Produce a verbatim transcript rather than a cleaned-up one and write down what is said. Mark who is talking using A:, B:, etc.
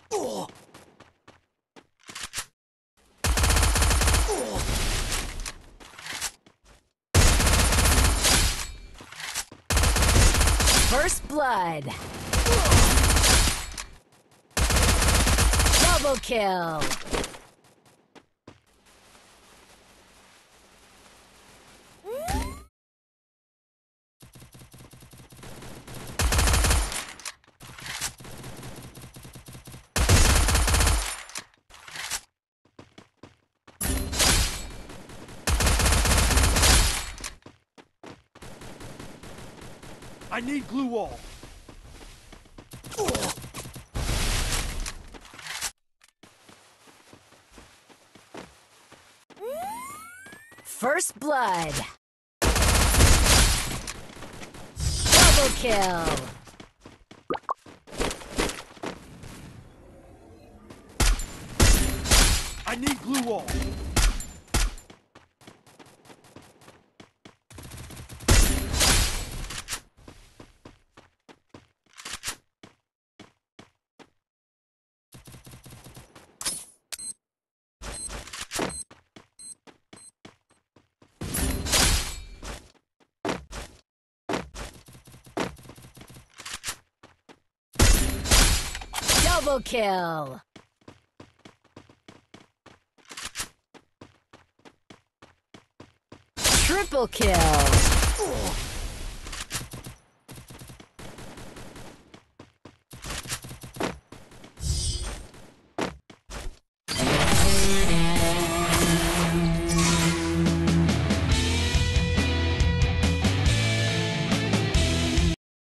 A: First blood. Double kill.
B: I need glue wall.
A: First blood. Double kill.
B: I need glue wall.
A: Double kill. Triple kill.